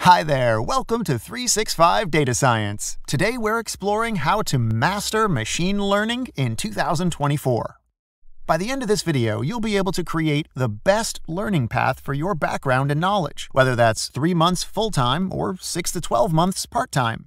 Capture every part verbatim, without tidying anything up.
Hi there, welcome to three sixty-five Data Science. Today we're exploring how to master machine learning in two thousand twenty-four. By the end of this video, you'll be able to create the best learning path for your background and knowledge, whether that's three months full-time or six to twelve months part-time.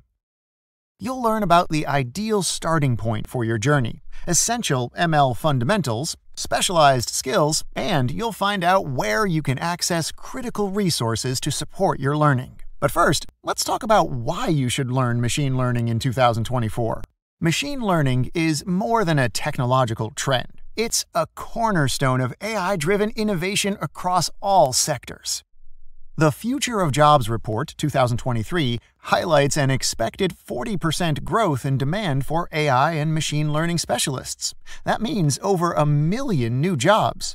You'll learn about the ideal starting point for your journey, essential M L fundamentals, specialized skills, and you'll find out where you can access critical resources to support your learning. But first, let's talk about why you should learn machine learning in two thousand twenty-four. Machine learning is more than a technological trend. It's a cornerstone of A I-driven innovation across all sectors. The Future of Jobs Report two thousand twenty-three highlights an expected forty percent growth in demand for A I and machine learning specialists. That means over a million new jobs.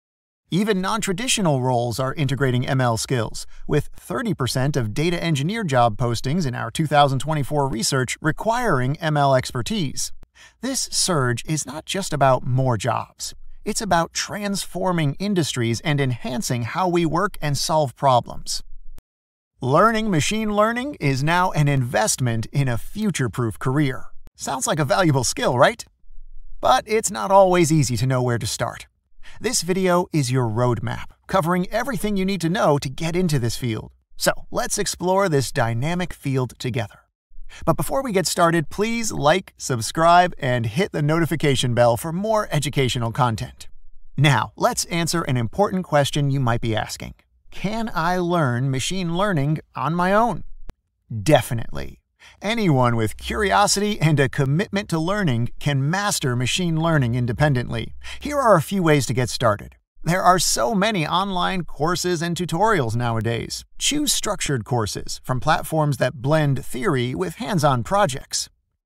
Even non-traditional roles are integrating M L skills, with thirty percent of data engineer job postings in our two thousand twenty-four research requiring M L expertise. This surge is not just about more jobs. It's about transforming industries and enhancing how we work and solve problems. Learning machine learning is now an investment in a future-proof career. Sounds like a valuable skill, right? But it's not always easy to know where to start. This video is your roadmap, covering everything you need to know to get into this field. So let's explore this dynamic field together. But before we get started, please like, subscribe, and hit the notification bell for more educational content. Now, let's answer an important question you might be asking. Can I learn machine learning on my own? Definitely. Anyone with curiosity and a commitment to learning can master machine learning independently. Here are a few ways to get started. There are so many online courses and tutorials nowadays. Choose structured courses from platforms that blend theory with hands-on projects.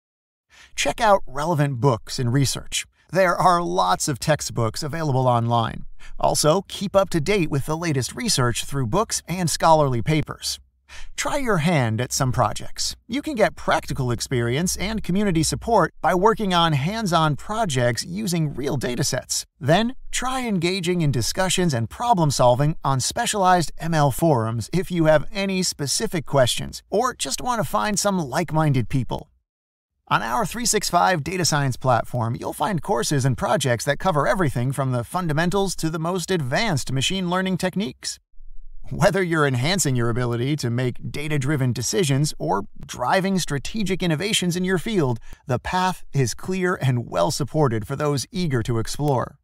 Check out relevant books and research. There are lots of textbooks available online. Also, keep up to date with the latest research through books and scholarly papers. Try your hand at some projects. You can get practical experience and community support by working on hands-on projects using real datasets. Then, try engaging in discussions and problem-solving on specialized M L forums if you have any specific questions or just want to find some like-minded people. On our three sixty-five Data Science platform, you'll find courses and projects that cover everything from the fundamentals to the most advanced machine learning techniques. Whether you're enhancing your ability to make data-driven decisions or driving strategic innovations in your field, the path is clear and well-supported for those eager to explore.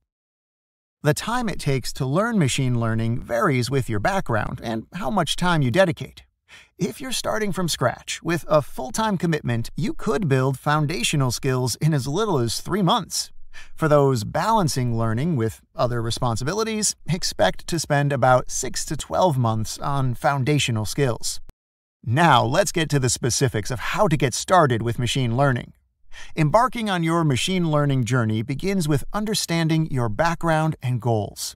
The time it takes to learn machine learning varies with your background and how much time you dedicate. If you're starting from scratch with a full-time commitment, you could build foundational skills in as little as three months. For those balancing learning with other responsibilities, expect to spend about six to twelve months on foundational skills. Now, let's get to the specifics of how to get started with machine learning. Embarking on your machine learning journey begins with understanding your background and goals.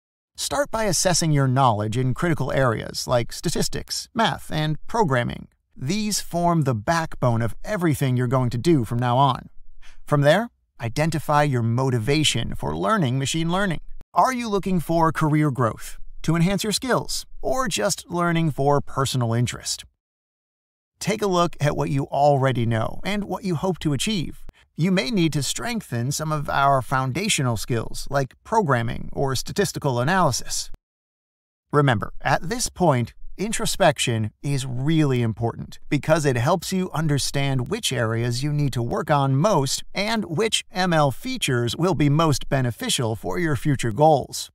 Start by assessing your knowledge in critical areas like statistics, math, and programming. These form the backbone of everything you're going to do from now on. From there, identify your motivation for learning machine learning. Are you looking for career growth, to enhance your skills, or just learning for personal interest? Take a look at what you already know and what you hope to achieve. You may need to strengthen some of our foundational skills like programming or statistical analysis. Remember, at this point, introspection is really important because it helps you understand which areas you need to work on most and which M L features will be most beneficial for your future goals.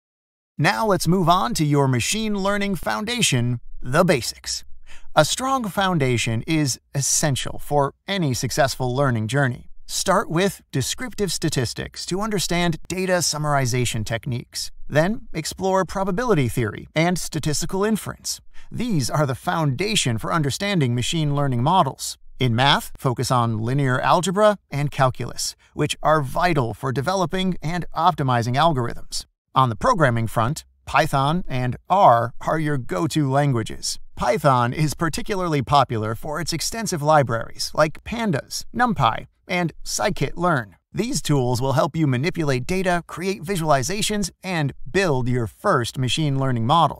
Now let's move on to your machine learning foundation, the basics. A strong foundation is essential for any successful learning journey. Start with descriptive statistics to understand data summarization techniques. Then, explore probability theory and statistical inference. These are the foundation for understanding machine learning models. In math, focus on linear algebra and calculus, which are vital for developing and optimizing algorithms. On the programming front, Python and R are your go-to languages. Python is particularly popular for its extensive libraries like Pandas, NumPy, and scikit-learn. These tools will help you manipulate data, create visualizations, and build your first machine learning models.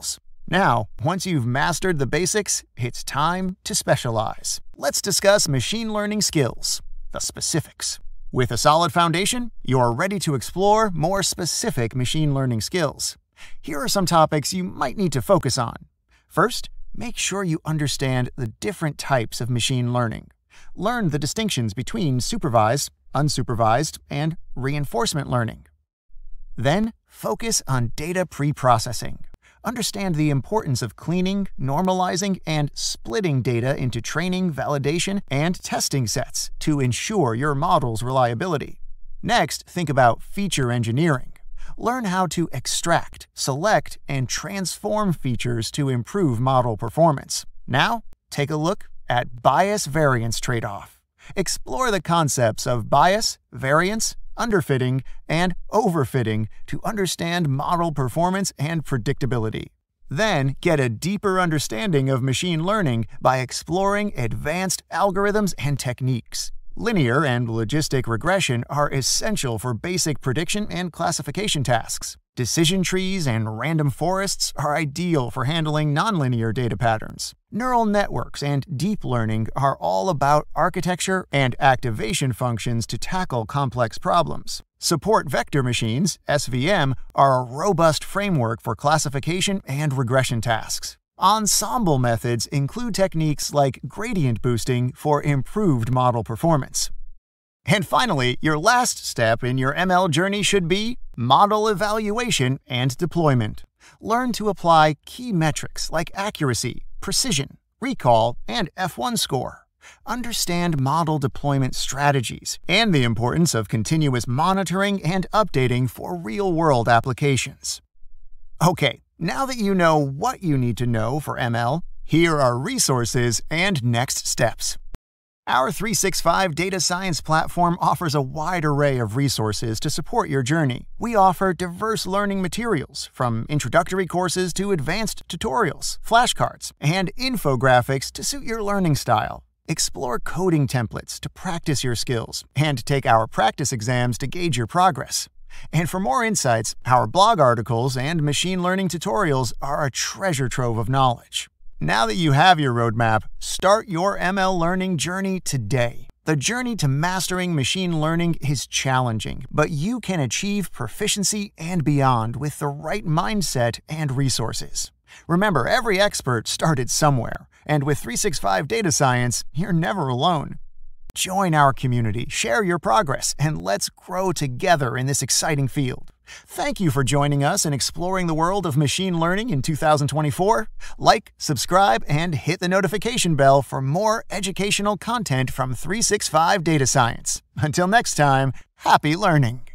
Now, once you've mastered the basics, it's time to specialize. Let's discuss machine learning skills, the specifics. With a solid foundation, you're ready to explore more specific machine learning skills. Here are some topics you might need to focus on. First, make sure you understand the different types of machine learning. Learn the distinctions between supervised, unsupervised, and reinforcement learning. Then, focus on data preprocessing. Understand the importance of cleaning, normalizing, and splitting data into training, validation, and testing sets to ensure your model's reliability. Next, think about feature engineering. Learn how to extract, select, and transform features to improve model performance. Now, take a look at bias-variance trade-off. Explore the concepts of bias, variance, underfitting, and overfitting to understand model performance and predictability. Then, get a deeper understanding of machine learning by exploring advanced algorithms and techniques. Linear and logistic regression are essential for basic prediction and classification tasks. Decision trees and random forests are ideal for handling nonlinear data patterns. Neural networks and deep learning are all about architecture and activation functions to tackle complex problems. Support vector machines, S V M, are a robust framework for classification and regression tasks. Ensemble methods include techniques like gradient boosting for improved model performance. And finally, your last step in your M L journey should be model evaluation and deployment. Learn to apply key metrics like accuracy, precision, recall, and F one score. Understand model deployment strategies and the importance of continuous monitoring and updating for real-world applications. Okay, now that you know what you need to know for M L, here are resources and next steps. Our three sixty-five Data Science platform offers a wide array of resources to support your journey. We offer diverse learning materials, from introductory courses to advanced tutorials, flashcards, and infographics to suit your learning style. Explore coding templates to practice your skills, and take our practice exams to gauge your progress. And for more insights, our blog articles and machine learning tutorials are a treasure trove of knowledge. Now that you have your roadmap, start your M L learning journey today. The journey to mastering machine learning is challenging, but you can achieve proficiency and beyond with the right mindset and resources. Remember, every expert started somewhere, and with three sixty-five Data Science, you're never alone. Join our community, share your progress, and let's grow together in this exciting field. Thank you for joining us in exploring the world of machine learning in two thousand twenty-four. Like, subscribe, and hit the notification bell for more educational content from three sixty-five Data Science. Until next time, happy learning!